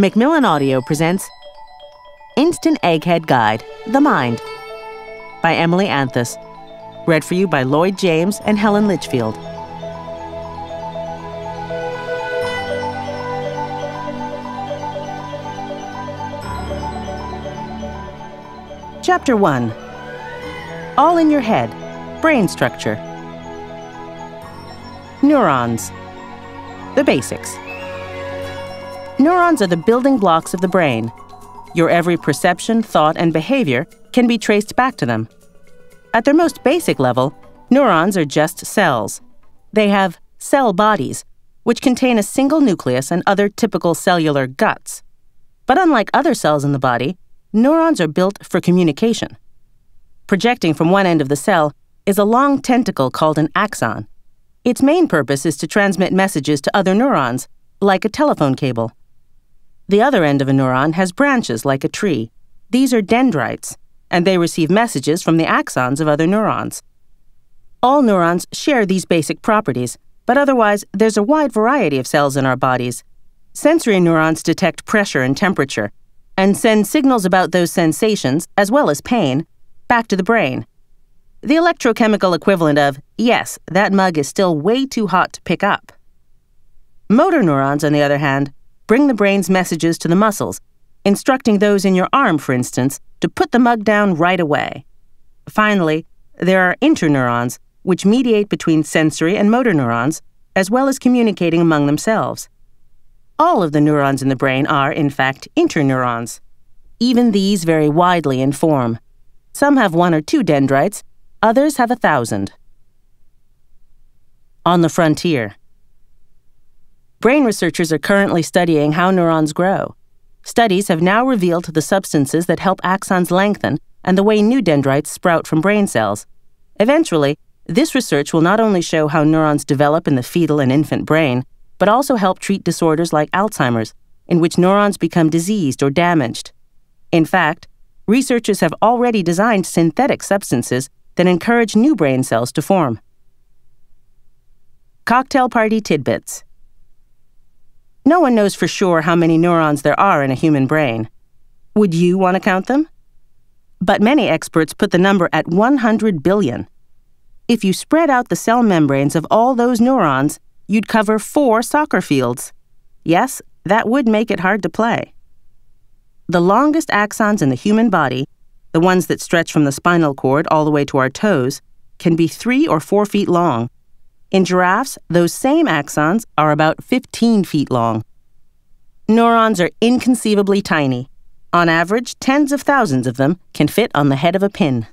Macmillan Audio presents Instant Egghead Guide, The Mind, by Emily Anthes, read for you by Lloyd James and Helen Litchfield. Chapter 1. All in Your Head, Brain Structure. Neurons. The basics. Neurons are the building blocks of the brain. Your every perception, thought, and behavior can be traced back to them. At their most basic level, neurons are just cells. They have cell bodies, which contain a single nucleus and other typical cellular guts. But unlike other cells in the body, neurons are built for communication. Projecting from one end of the cell is a long tentacle called an axon. Its main purpose is to transmit messages to other neurons, like a telephone cable. The other end of a neuron has branches like a tree. These are dendrites, and they receive messages from the axons of other neurons. All neurons share these basic properties, but otherwise there's a wide variety of cells in our bodies. Sensory neurons detect pressure and temperature, and send signals about those sensations, as well as pain, back to the brain. The electrochemical equivalent of, yes, that mug is still way too hot to pick up. Motor neurons, on the other hand, bring the brain's messages to the muscles, instructing those in your arm, for instance, to put the mug down right away. Finally, there are interneurons, which mediate between sensory and motor neurons, as well as communicating among themselves. All of the neurons in the brain are, in fact, interneurons. Even these vary widely in form. Some have 1 or 2 dendrites, others have 1,000. On the frontier. Brain researchers are currently studying how neurons grow. Studies have now revealed the substances that help axons lengthen and the way new dendrites sprout from brain cells. Eventually, this research will not only show how neurons develop in the fetal and infant brain, but also help treat disorders like Alzheimer's, in which neurons become diseased or damaged. In fact, researchers have already designed synthetic substances that encourage new brain cells to form. Cocktail party tidbits. No one knows for sure how many neurons there are in a human brain. Would you want to count them? But many experts put the number at 100 billion. If you spread out the cell membranes of all those neurons, you'd cover 4 soccer fields. Yes, that would make it hard to play. The longest axons in the human body, the ones that stretch from the spinal cord all the way to our toes, can be 3 or 4 feet long. In giraffes, those same axons are about 15 feet long. Neurons are inconceivably tiny. On average, tens of thousands of them can fit on the head of a pin.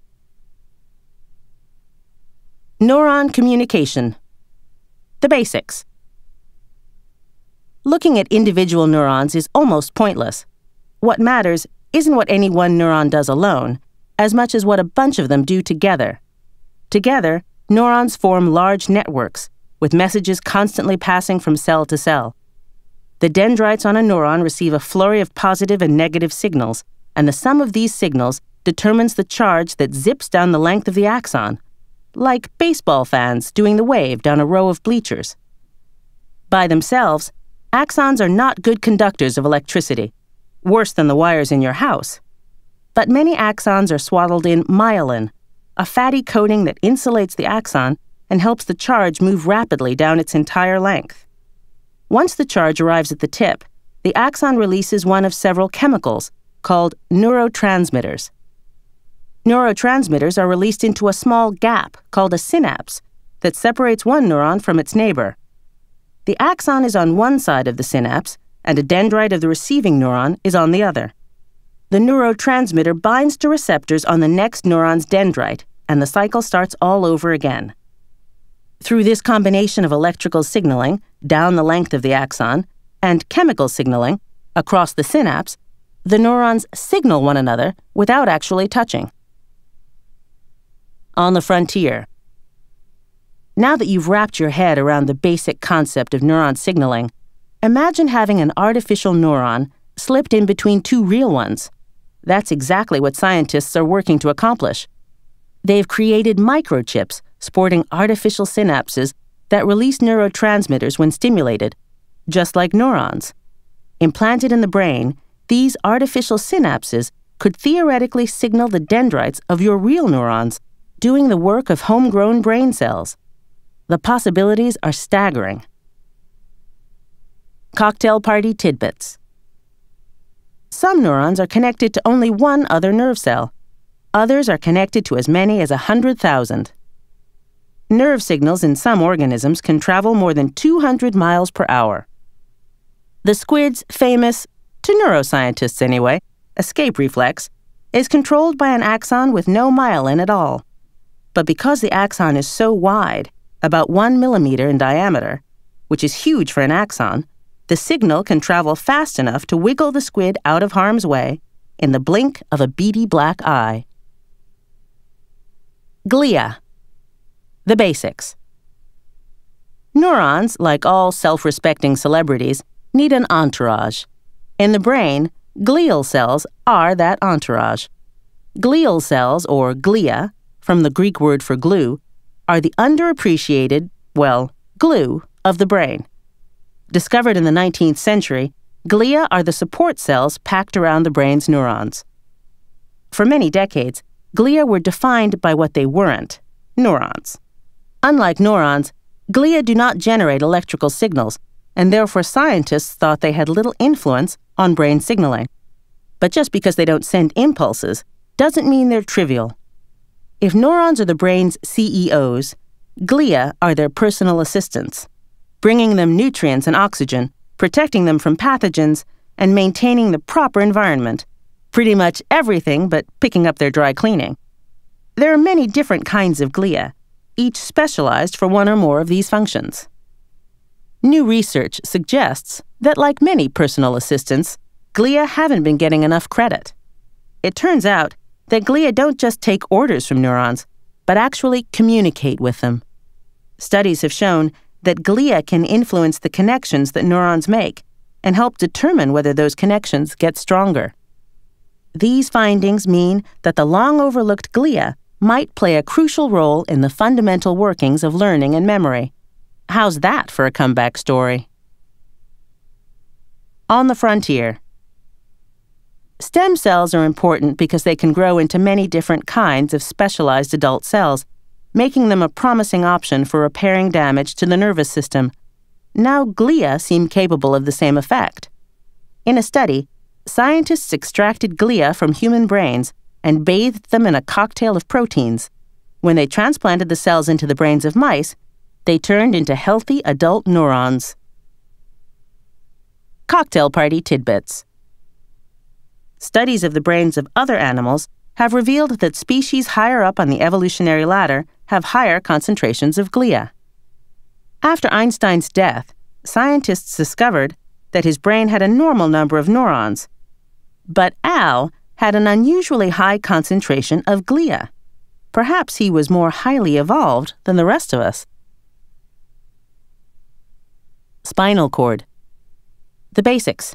Neuron communication. The basics. Looking at individual neurons is almost pointless. What matters isn't what any one neuron does alone, as much as what a bunch of them do together. Together, neurons form large networks, with messages constantly passing from cell to cell. The dendrites on a neuron receive a flurry of positive and negative signals, and the sum of these signals determines the charge that zips down the length of the axon, like baseball fans doing the wave down a row of bleachers. By themselves, axons are not good conductors of electricity, worse than the wires in your house. But many axons are swaddled in myelin, a fatty coating that insulates the axon and helps the charge move rapidly down its entire length. Once the charge arrives at the tip, the axon releases one of several chemicals called neurotransmitters. Neurotransmitters are released into a small gap called a synapse that separates one neuron from its neighbor. The axon is on one side of the synapse, and a dendrite of the receiving neuron is on the other. The neurotransmitter binds to receptors on the next neuron's dendrite, and the cycle starts all over again. Through this combination of electrical signaling down the length of the axon and chemical signaling across the synapse, the neurons signal one another without actually touching. On the frontier. Now that you've wrapped your head around the basic concept of neuron signaling, imagine having an artificial neuron slipped in between 2 real ones. That's exactly what scientists are working to accomplish. They've created microchips sporting artificial synapses that release neurotransmitters when stimulated, just like neurons. Implanted in the brain, these artificial synapses could theoretically signal the dendrites of your real neurons, doing the work of homegrown brain cells. The possibilities are staggering. Cocktail party tidbits. Some neurons are connected to only one other nerve cell. Others are connected to as many as 100,000. Nerve signals in some organisms can travel more than 200 miles per hour. The squid's famous, to neuroscientists anyway, escape reflex is controlled by an axon with no myelin at all. But because the axon is so wide, about 1 millimeter in diameter, which is huge for an axon, the signal can travel fast enough to wiggle the squid out of harm's way in the blink of a beady black eye. Glia. The basics. Neurons, like all self-respecting celebrities, need an entourage. In the brain, glial cells are that entourage. Glial cells, or glia, from the Greek word for glue, are the underappreciated, glue of the brain. Discovered in the 19th century, glia are the support cells packed around the brain's neurons. For many decades, glia were defined by what they weren't, neurons. Unlike neurons, glia do not generate electrical signals, and therefore scientists thought they had little influence on brain signaling. But just because they don't send impulses doesn't mean they're trivial. If neurons are the brain's CEOs, glia are their personal assistants, bringing them nutrients and oxygen, protecting them from pathogens, and maintaining the proper environment. Pretty much everything but picking up their dry cleaning. There are many different kinds of glia, each specialized for one or more of these functions. New research suggests that, like many personal assistants, glia haven't been getting enough credit. It turns out that glia don't just take orders from neurons, but actually communicate with them. Studies have shown that glia can influence the connections that neurons make and help determine whether those connections get stronger. These findings mean that the long-overlooked glia might play a crucial role in the fundamental workings of learning and memory. How's that for a comeback story? On the frontier. Stem cells are important because they can grow into many different kinds of specialized adult cells, making them a promising option for repairing damage to the nervous system. Now glia seem capable of the same effect. In a study, scientists extracted glia from human brains and bathed them in a cocktail of proteins. When they transplanted the cells into the brains of mice, they turned into healthy adult neurons. Cocktail party tidbits. Studies of the brains of other animals have revealed that species higher up on the evolutionary ladder have higher concentrations of glia. After Einstein's death, scientists discovered that his brain had a normal number of neurons, but Al had an unusually high concentration of glia. Perhaps he was more highly evolved than the rest of us. Spinal cord. The basics.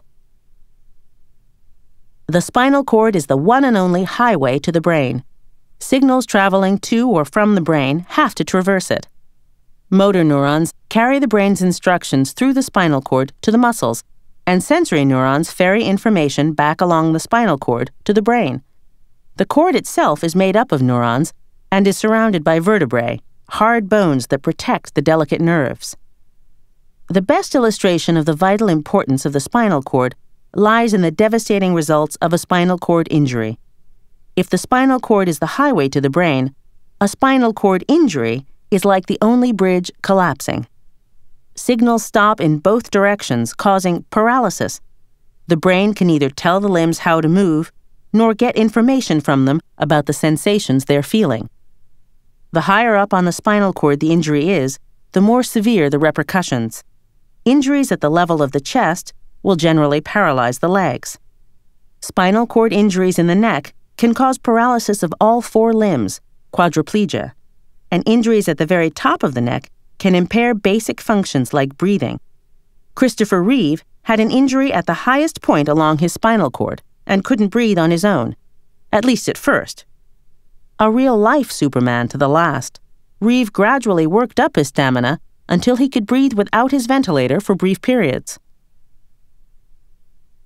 The spinal cord is the one and only highway to the brain. Signals traveling to or from the brain have to traverse it. Motor neurons carry the brain's instructions through the spinal cord to the muscles, and sensory neurons ferry information back along the spinal cord to the brain. The cord itself is made up of neurons and is surrounded by vertebrae, hard bones that protect the delicate nerves. The best illustration of the vital importance of the spinal cord lies in the devastating results of a spinal cord injury. If the spinal cord is the highway to the brain, a spinal cord injury is like the only bridge collapsing. Signals stop in both directions, causing paralysis. The brain can neither tell the limbs how to move, nor get information from them about the sensations they're feeling. The higher up on the spinal cord the injury is, the more severe the repercussions. Injuries at the level of the chest will generally paralyze the legs. Spinal cord injuries in the neck can cause paralysis of all 4 limbs, quadriplegia, and injuries at the very top of the neck can impair basic functions like breathing. Christopher Reeve had an injury at the highest point along his spinal cord and couldn't breathe on his own, at least at first. A real-life Superman to the last, Reeve gradually worked up his stamina until he could breathe without his ventilator for brief periods.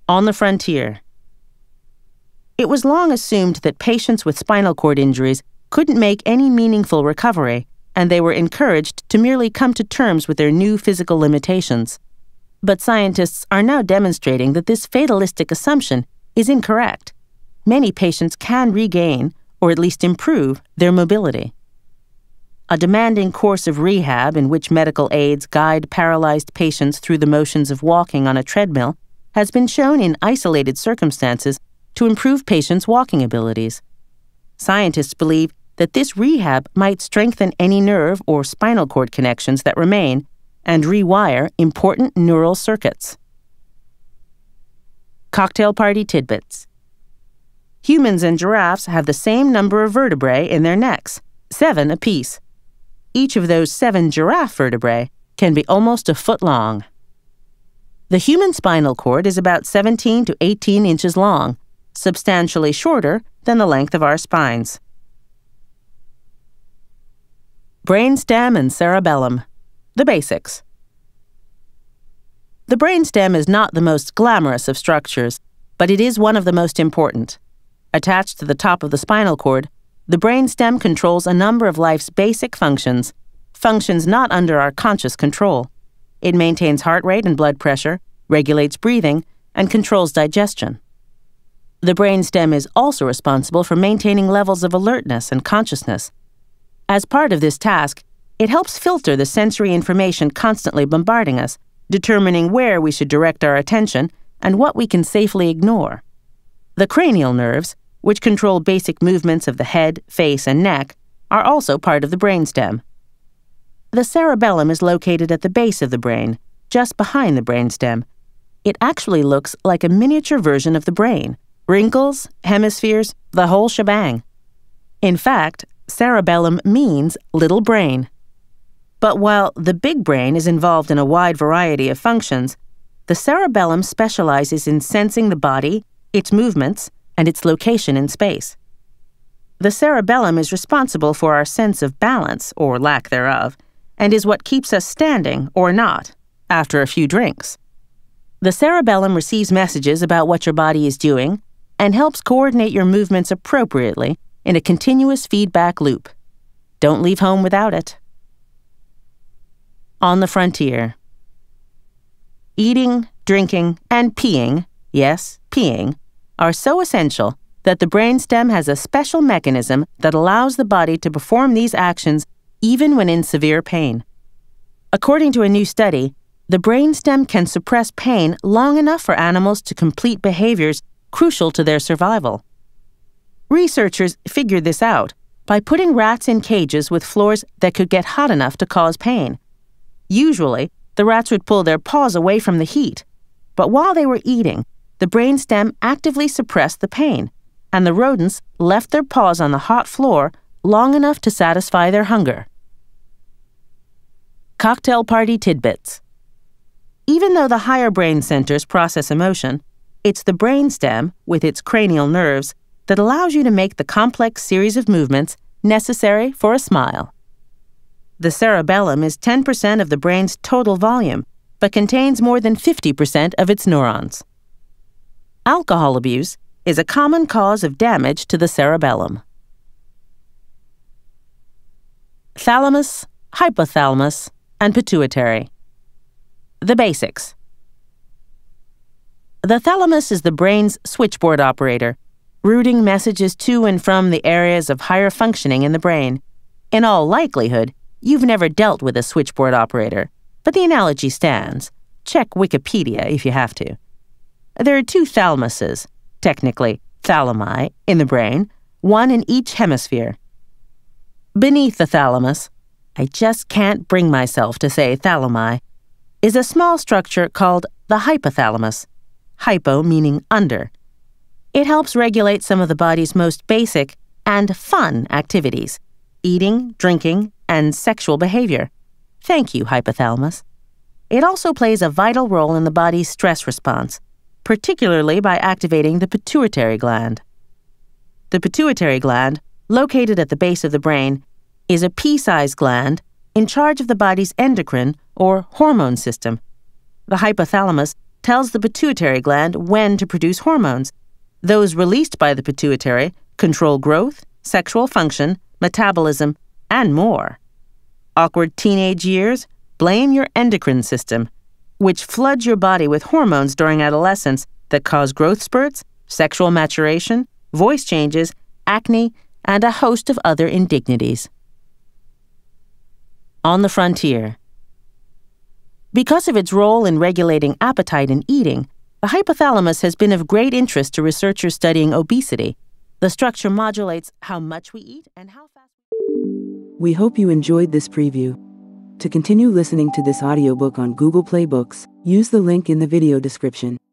On the frontier. It was long assumed that patients with spinal cord injuries couldn't make any meaningful recovery, and they were encouraged to merely come to terms with their new physical limitations. But scientists are now demonstrating that this fatalistic assumption is incorrect. Many patients can regain, or at least improve, their mobility. A demanding course of rehab in which medical aids guide paralyzed patients through the motions of walking on a treadmill has been shown in isolated circumstances to improve patients' walking abilities. Scientists believe that this rehab might strengthen any nerve or spinal cord connections that remain and rewire important neural circuits. Cocktail party tidbits. Humans and giraffes have the same number of vertebrae in their necks, 7 apiece. Each of those 7 giraffe vertebrae can be almost a foot long. The human spinal cord is about 17 to 18 inches long, substantially shorter than the length of our spines. Brainstem and cerebellum. The basics. The brainstem is not the most glamorous of structures, but it is one of the most important. Attached to the top of the spinal cord, the brainstem controls a number of life's basic functions not under our conscious control. It maintains heart rate and blood pressure, regulates breathing, and controls digestion. The brainstem is also responsible for maintaining levels of alertness and consciousness. As part of this task, it helps filter the sensory information constantly bombarding us, determining where we should direct our attention and what we can safely ignore. The cranial nerves, which control basic movements of the head, face, and neck, are also part of the brainstem. The cerebellum is located at the base of the brain, just behind the brainstem. It actually looks like a miniature version of the brain. Wrinkles, hemispheres, the whole shebang. In fact, cerebellum means little brain. But while the big brain is involved in a wide variety of functions, the cerebellum specializes in sensing the body, its movements, and its location in space. The cerebellum is responsible for our sense of balance, or lack thereof, and is what keeps us standing, or not, after a few drinks. The cerebellum receives messages about what your body is doing and helps coordinate your movements appropriately in a continuous feedback loop. Don't leave home without it. On the frontier. Eating, drinking, and peeing, yes, peeing, are so essential that the brainstem has a special mechanism that allows the body to perform these actions even when in severe pain. According to a new study, the brainstem can suppress pain long enough for animals to complete behaviors crucial to their survival. Researchers figured this out by putting rats in cages with floors that could get hot enough to cause pain. Usually, the rats would pull their paws away from the heat, but while they were eating, the brainstem actively suppressed the pain, and the rodents left their paws on the hot floor long enough to satisfy their hunger. Cocktail party tidbits. Even though the higher brain centers process emotion, it's the brainstem, with its cranial nerves, that allows you to make the complex series of movements necessary for a smile. The cerebellum is 10% of the brain's total volume, but contains more than 50% of its neurons. Alcohol abuse is a common cause of damage to the cerebellum. Thalamus, hypothalamus, and pituitary. The basics. The thalamus is the brain's switchboard operator, routing messages to and from the areas of higher functioning in the brain. In all likelihood, you've never dealt with a switchboard operator, but the analogy stands. Check Wikipedia if you have to. There are 2 thalamuses, technically thalami, in the brain, one in each hemisphere. Beneath the thalamus, I just can't bring myself to say thalami, is a small structure called the hypothalamus, hypo meaning under. It helps regulate some of the body's most basic and fun activities, eating, drinking, and sexual behavior. Thank you, hypothalamus. It also plays a vital role in the body's stress response, particularly by activating the pituitary gland. The pituitary gland, located at the base of the brain, is a pea-sized gland in charge of the body's endocrine or hormone system. The hypothalamus tells the pituitary gland when to produce hormones. Those released by the pituitary control growth, sexual function, metabolism, and more. Awkward teenage years? Blame your endocrine system, which floods your body with hormones during adolescence that cause growth spurts, sexual maturation, voice changes, acne, and a host of other indignities. On the frontier. Because of its role in regulating appetite and eating, the hypothalamus has been of great interest to researchers studying obesity. The structure modulates how much we eat and how fast. We hope you enjoyed this preview. To continue listening to this audiobook on Google Play Books, use the link in the video description.